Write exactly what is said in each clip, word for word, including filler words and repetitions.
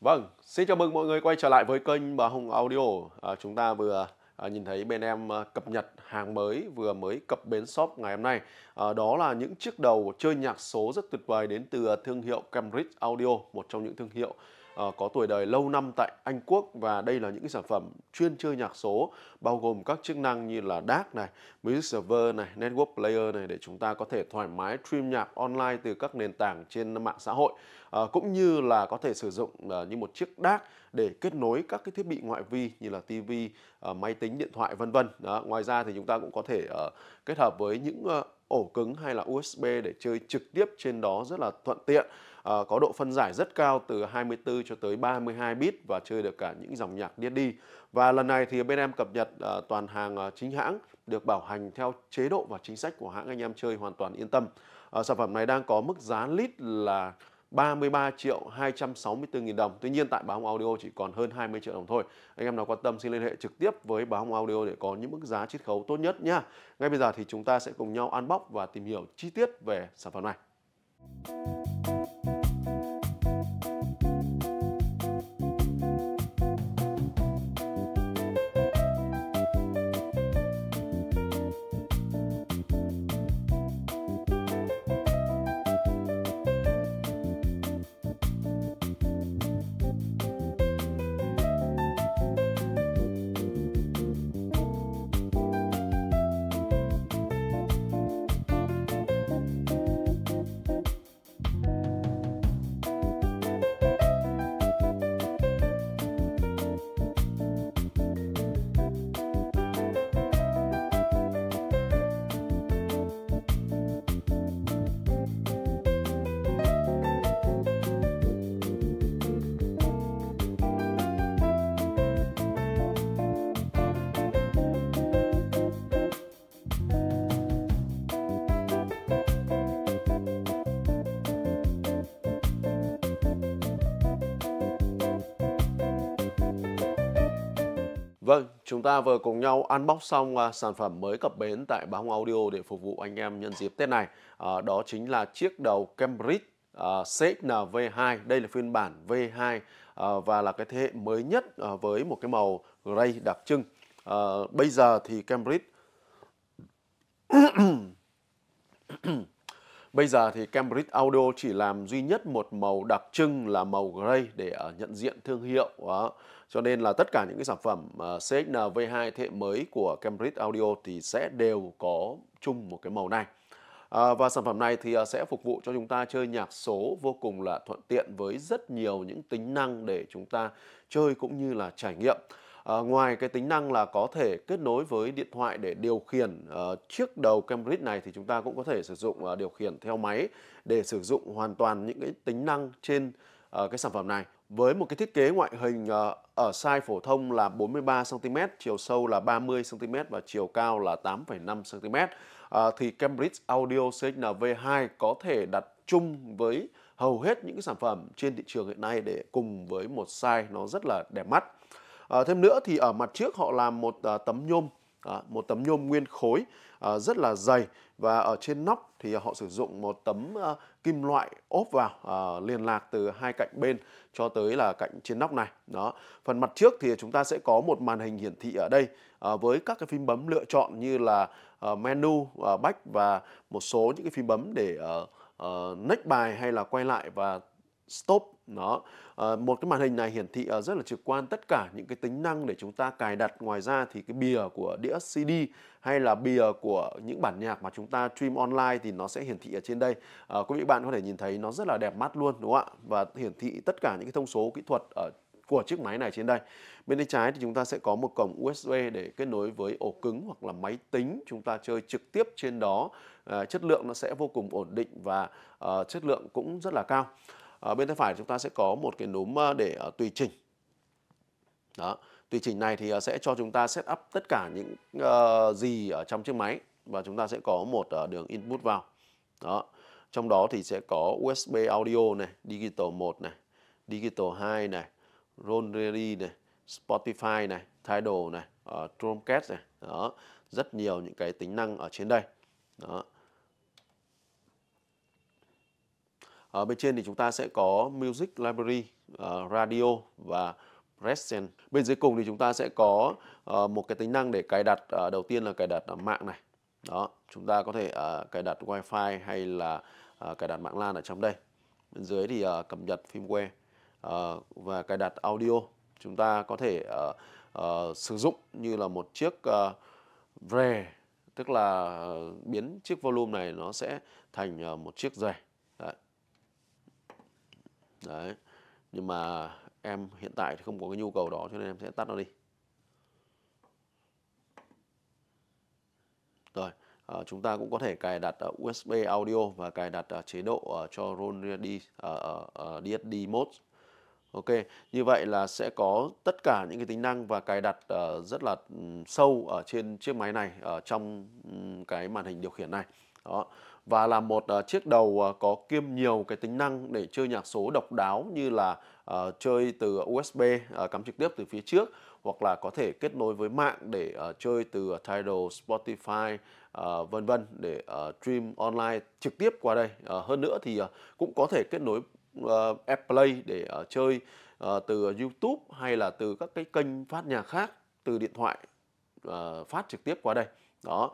Vâng, xin chào mừng mọi người quay trở lại với kênh Bà Hùng Audio. À, chúng ta vừa à, nhìn thấy bên em à, cập nhật hàng mới vừa mới cập bến shop ngày hôm nay. À, đó là những chiếc đầu chơi nhạc số rất tuyệt vời đến từ à, thương hiệu Cambridge Audio, một trong những thương hiệu à, có tuổi đời lâu năm tại Anh Quốc, và đây là những cái sản phẩm chuyên chơi nhạc số bao gồm các chức năng như là đê a xê này, Music Server này, Network Player này để chúng ta có thể thoải mái stream nhạc online từ các nền tảng trên mạng xã hội. À, cũng như là có thể sử dụng à, như một chiếc đê a xê để kết nối các cái thiết bị ngoại vi như là ti vi, à, máy tính, điện thoại vân vân. Đó, ngoài ra thì chúng ta cũng có thể à, kết hợp với những à, ổ cứng hay là u ét bê để chơi trực tiếp trên đó rất là thuận tiện. À, có độ phân giải rất cao từ hai mươi tư cho tới ba mươi hai bit và chơi được cả những dòng nhạc đê vê đê. Và lần này thì bên em cập nhật à, toàn hàng à, chính hãng, được bảo hành theo chế độ và chính sách của hãng, anh em chơi hoàn toàn yên tâm. À, sản phẩm này đang có mức giá list là ba mươi ba triệu hai trăm sáu mươi tư nghìn đồng. Tuy nhiên tại Bà Hùng Audio chỉ còn hơn hai mươi triệu đồng thôi. Anh em nào quan tâm xin liên hệ trực tiếp với Bà Hùng Audio để có những mức giá chiết khấu tốt nhất nhá. Ngay bây giờ thì chúng ta sẽ cùng nhau unbox và tìm hiểu chi tiết về sản phẩm này. Vâng, chúng ta vừa cùng nhau unbox xong à, sản phẩm mới cập bến tại Bà Hùng Audio để phục vụ anh em nhân dịp Tết này. À, đó chính là chiếc đầu Cambridge à, xê ích en vê hai. Đây là phiên bản vê hai à, và là cái thế hệ mới nhất à, với một cái màu gray đặc trưng. À, bây giờ thì Cambridge Bây giờ thì Cambridge Audio chỉ làm duy nhất một màu đặc trưng là màu gray để uh, nhận diện thương hiệu. Đó. Cho nên là tất cả những cái sản phẩm uh, xê ích en vê hai thế hệ mới của Cambridge Audio thì sẽ đều có chung một cái màu này. À, và sản phẩm này thì uh, sẽ phục vụ cho chúng ta chơi nhạc số vô cùng là thuận tiện với rất nhiều những tính năng để chúng ta chơi cũng như là trải nghiệm. À, ngoài cái tính năng là có thể kết nối với điện thoại để điều khiển uh, chiếc đầu Cambridge này, thì chúng ta cũng có thể sử dụng uh, điều khiển theo máy để sử dụng hoàn toàn những cái tính năng trên uh, cái sản phẩm này. Với một cái thiết kế ngoại hình uh, ở size phổ thông là bốn mươi ba xăng ti mét, chiều sâu là ba mươi xăng ti mét và chiều cao là tám phẩy năm xăng ti mét, uh, thì Cambridge Audio xê ích en vê hai có thể đặt chung với hầu hết những cái sản phẩm trên thị trường hiện nay để cùng với một size nó rất là đẹp mắt. À, thêm nữa thì ở mặt trước họ làm một à, tấm nhôm, à, một tấm nhôm nguyên khối à, rất là dày, và ở trên nóc thì họ sử dụng một tấm à, kim loại ốp vào à, liên lạc từ hai cạnh bên cho tới là cạnh trên nóc này. Đó. Phần mặt trước thì chúng ta sẽ có một màn hình hiển thị ở đây à, với các cái phím bấm lựa chọn như là à, menu, à, back và một số những cái phím bấm để à, à, next bài hay là quay lại và stop. Đó. À, một cái màn hình này hiển thị uh, rất là trực quan tất cả những cái tính năng để chúng ta cài đặt. Ngoài ra thì cái bìa của đĩa xê đê hay là bìa của những bản nhạc mà chúng ta stream online thì nó sẽ hiển thị ở trên đây. À, quý vị bạn có thể nhìn thấy nó rất là đẹp mắt luôn, đúng không ạ? Và hiển thị tất cả những cái thông số kỹ thuật ở của chiếc máy này trên đây. Bên tay trái thì chúng ta sẽ có một cổng u ét bê để kết nối với ổ cứng hoặc là máy tính chúng ta chơi trực tiếp trên đó. À, chất lượng nó sẽ vô cùng ổn định và uh, chất lượng cũng rất là cao. Ở bên tay phải chúng ta sẽ có một cái núm để uh, tùy chỉnh. Đó. Tùy chỉnh này thì uh, sẽ cho chúng ta set up tất cả những uh, gì ở trong chiếc máy, và chúng ta sẽ có một uh, đường input vào. Đó. Trong đó thì sẽ có u ét bê audio này, digital một này, digital hai này, roll ready này, Spotify này, Tidal này, uh, Chromecast này. Đó. Rất nhiều những cái tính năng ở trên đây. Đó. Ở bên trên thì chúng ta sẽ có Music Library, uh, Radio và Presence. Bên dưới cùng thì chúng ta sẽ có uh, một cái tính năng để cài đặt. Uh, đầu tiên là cài đặt uh, mạng này. Đó, chúng ta có thể uh, cài đặt Wi-Fi hay là uh, cài đặt mạng LAN ở trong đây. Bên dưới thì uh, cập nhật firmware uh, và cài đặt audio. Chúng ta có thể uh, uh, sử dụng như là một chiếc uh, rè, tức là uh, biến chiếc volume này nó sẽ thành uh, một chiếc rè. Đấy. Đấy. Nhưng mà em hiện tại thì không có cái nhu cầu đó cho nên em sẽ tắt nó đi. Rồi, à, chúng ta cũng có thể cài đặt uh, u ét bê audio và cài đặt uh, chế độ uh, cho roll đi uh, uh, đê ét đê mode. Ok, như vậy là sẽ có tất cả những cái tính năng và cài đặt uh, rất là um, sâu ở trên chiếc máy này, ở trong um, cái màn hình điều khiển này. Đó. Và là một uh, chiếc đầu uh, có kiêm nhiều cái tính năng để chơi nhạc số độc đáo, như là uh, chơi từ u ét bê uh, cắm trực tiếp từ phía trước, hoặc là có thể kết nối với mạng để uh, chơi từ uh, Tidal, Spotify, uh, vân vân, để uh, stream online trực tiếp qua đây. Uh, hơn nữa thì uh, cũng có thể kết nối uh, AirPlay để uh, chơi uh, từ YouTube hay là từ các cái kênh phát nhạc khác từ điện thoại uh, phát trực tiếp qua đây. Đó.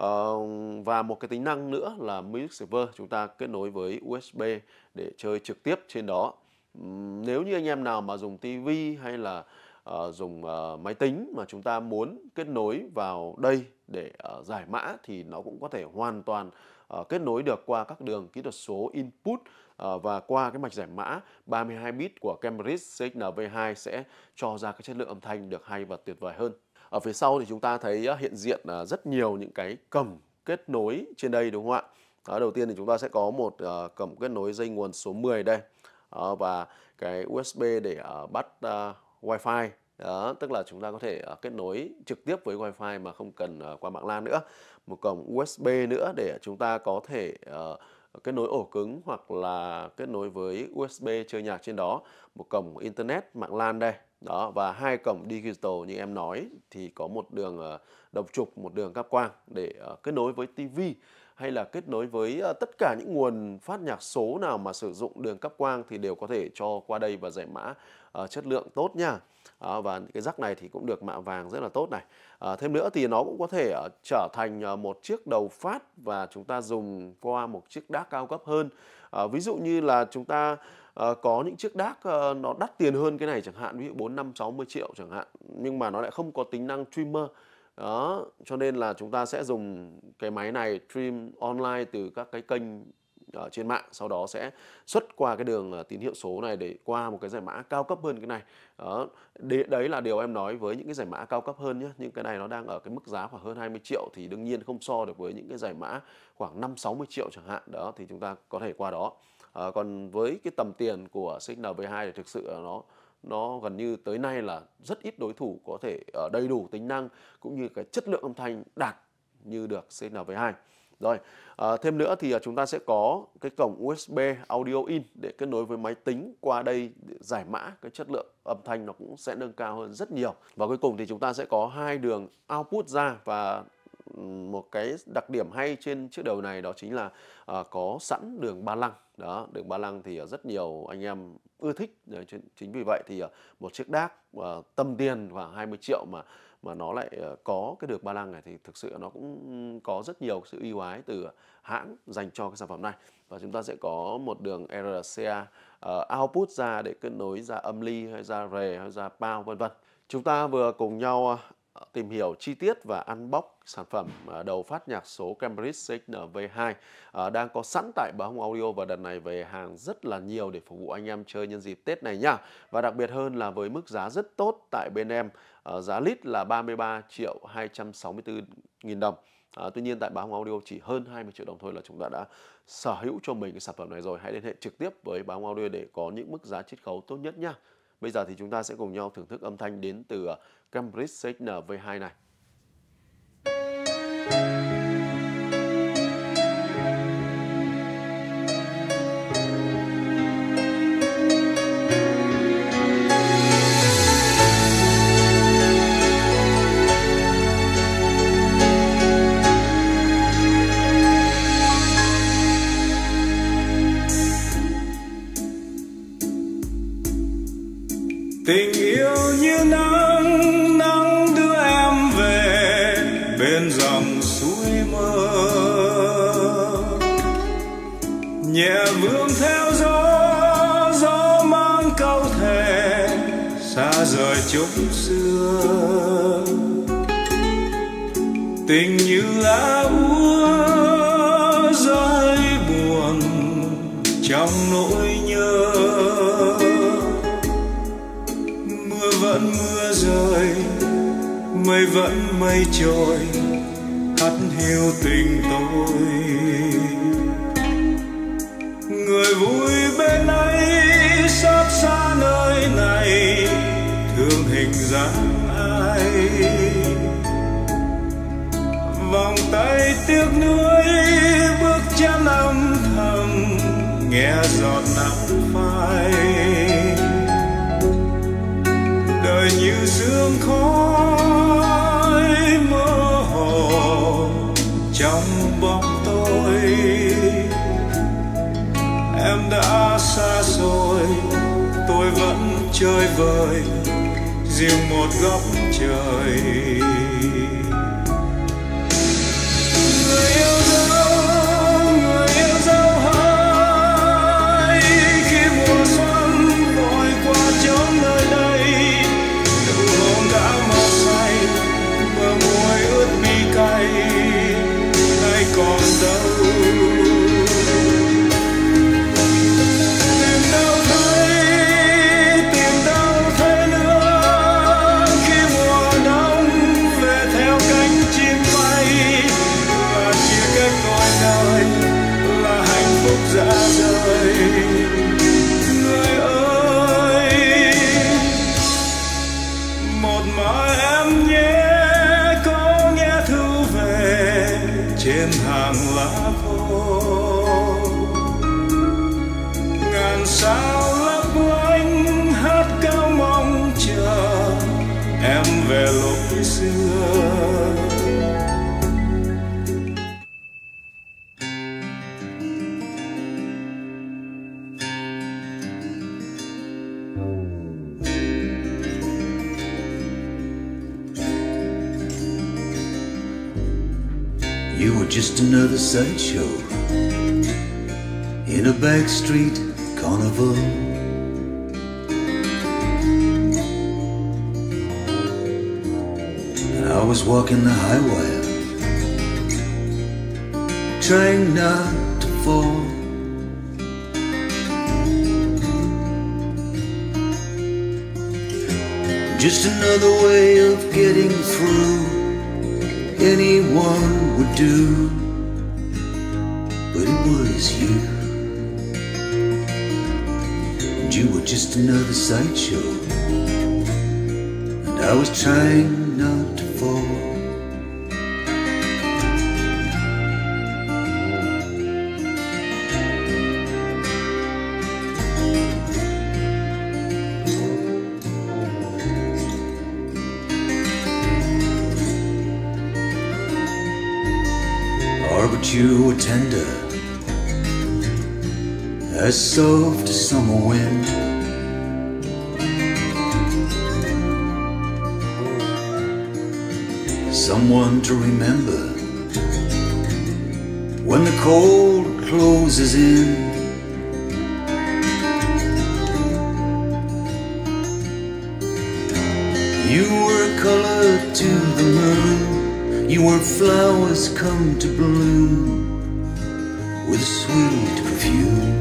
Uh, và một cái tính năng nữa là Music Server, chúng ta kết nối với u ét bê để chơi trực tiếp trên đó. Um, nếu như anh em nào mà dùng ti vi hay là uh, dùng uh, máy tính mà chúng ta muốn kết nối vào đây để uh, giải mã thì nó cũng có thể hoàn toàn uh, kết nối được qua các đường kỹ thuật số input uh, và qua cái mạch giải mã ba mươi hai bit của Cambridge xê ích en vê hai sẽ cho ra cái chất lượng âm thanh được hay và tuyệt vời hơn. Ở phía sau thì chúng ta thấy hiện diện rất nhiều những cái cổng kết nối trên đây, đúng không ạ? Đó, đầu tiên thì chúng ta sẽ có một uh, cổng kết nối dây nguồn số mười đây. Đó, và cái u ét bê để uh, bắt uh, Wi-Fi. Đó, tức là chúng ta có thể uh, kết nối trực tiếp với Wi-Fi mà không cần uh, qua mạng LAN nữa. Một cổng u ét bê nữa để chúng ta có thể uh, kết nối ổ cứng hoặc là kết nối với u ét bê chơi nhạc trên đó. Một cổng Internet mạng LAN đây. Đó, và hai cổng digital như em nói thì có một đường uh, đồng trục, một đường cáp quang để uh, kết nối với ti vi hay là kết nối với uh, tất cả những nguồn phát nhạc số nào mà sử dụng đường cáp quang thì đều có thể cho qua đây và giải mã uh, chất lượng tốt nha. Uh, và cái jack này thì cũng được mạ vàng rất là tốt này. Uh, thêm nữa thì nó cũng có thể uh, trở thành uh, một chiếc đầu phát và chúng ta dùng qua một chiếc đê a xê cao cấp hơn. Uh, ví dụ như là chúng ta Uh, có những chiếc đê a xê uh, nó đắt tiền hơn cái này chẳng hạn, ví dụ bốn, năm, sáu mươi triệu chẳng hạn, nhưng mà nó lại không có tính năng streamer. Đó, cho nên là chúng ta sẽ dùng cái máy này stream online từ các cái kênh ở trên mạng, sau đó sẽ xuất qua cái đường uh, tín hiệu số này để qua một cái giải mã cao cấp hơn cái này. Đó, đấy là điều em nói với những cái giải mã cao cấp hơn nhé. Nhưng cái này nó đang ở cái mức giá khoảng hơn hai mươi triệu thì đương nhiên không so được với những cái giải mã khoảng năm, sáu mươi triệu chẳng hạn. Đó, thì chúng ta có thể qua đó. À, còn với cái tầm tiền của xê ích en vê hai thì thực sự là nó nó gần như tới nay là rất ít đối thủ có thể uh, đầy đủ tính năng cũng như cái chất lượng âm thanh đạt như được xê ích en vê hai. Rồi, à, thêm nữa thì uh, chúng ta sẽ có cái cổng u ét bê audio in để kết nối với máy tính qua đây để giải mã cái chất lượng âm thanh nó cũng sẽ nâng cao hơn rất nhiều. Và cuối cùng thì chúng ta sẽ có hai đường output ra, và một cái đặc điểm hay trên chiếc đầu này đó chính là uh, có sẵn đường ba lăng. Đó, đường ba lăng thì uh, rất nhiều anh em ưa thích. Đấy, chính vì vậy thì uh, một chiếc đê a xê uh, tầm tiền khoảng hai mươi triệu mà mà nó lại uh, có cái đường ba lăng này thì thực sự nó cũng có rất nhiều sự ưu ái từ hãng dành cho cái sản phẩm này. Và chúng ta sẽ có một đường rờ xê a uh, output ra để kết nối ra âm ly hay ra rè hay ra bao vân vân. Chúng ta vừa cùng nhau uh, tìm hiểu chi tiết và unbox sản phẩm uh, đầu phát nhạc số Cambridge xê ích en vê hai uh, đang có sẵn tại Bá Hùng Audio, và đợt này về hàng rất là nhiều để phục vụ anh em chơi nhân dịp Tết này nhá. Và đặc biệt hơn là với mức giá rất tốt tại bên em, uh, giá lít là ba mươi ba triệu hai trăm sáu mươi tư nghìn đồng. À, tuy nhiên tại Bá Hùng Audio chỉ hơn hai mươi triệu đồng thôi là chúng ta đã sở hữu cho mình cái sản phẩm này rồi. Hãy liên hệ trực tiếp với Bá Hùng Audio để có những mức giá chiết khấu tốt nhất nhá. Bây giờ thì chúng ta sẽ cùng nhau thưởng thức âm thanh đến từ Cambridge xê ích en vê hai này. Tình yêu như nắng, nắng đưa em về bên dòng suối mơ, nhẹ vương theo gió, gió mang câu thề xa rời chốn xưa. Tình như lá úa rơi buồn trong nỗi nhớ, mưa vẫn mưa rơi, mây vẫn mây trôi, hắt hiu tình tôi. Người vui bên ấy xót xa nơi này, thương hình dáng ai. Vòng tay tiếc nuối bước chân âm thầm, nghe giọt nắng phai. Đời như sương khói mơ hồ trong bóng tối. Em đã xa rồi, tôi vẫn chơi vơi riêng một góc trời. Người yêu dấu, người yêu dấu hỡi, khi mùa xuân vội qua chốn nơi đây. Nụ hôn đã màu say, bờ môi ướt mi cay, nay còn đâu. Tìm đâu thấy, tìm đâu thấy nữa, khi mùa đông về theo cánh chim bay. Là chia cách đôi nơi, là hạnh phúc rã rời. Người ơi, một mai em nhé, có nghe thư về trên hàng lá khô. Ngàn sao lấp lánh hát cao mong chờ em về lúc xưa. You were just another sideshow in a backstreet carnival. And I was walking the high wire, trying not to fall. Just another way of getting through, anyone would do, but it was you. And you were just another sideshow, and I was trying not to fall. But you were tender, as soft as summer wind. Someone to remember when the cold closes in. You were a color to the moon, you were flowers come to bloom with a sweet perfume.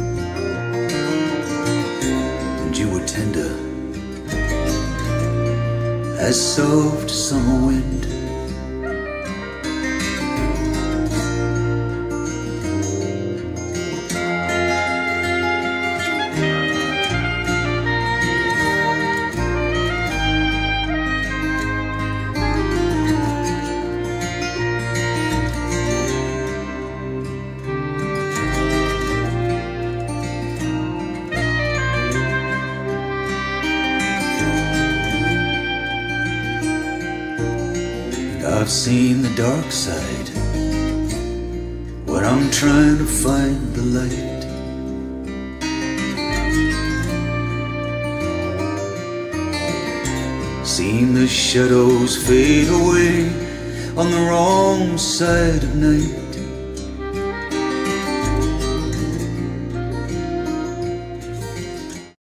And you were tender, as soft as summer wind. I've seen the dark side when I'm trying to find the light. seeing the shadows fade away on the wrong side of night.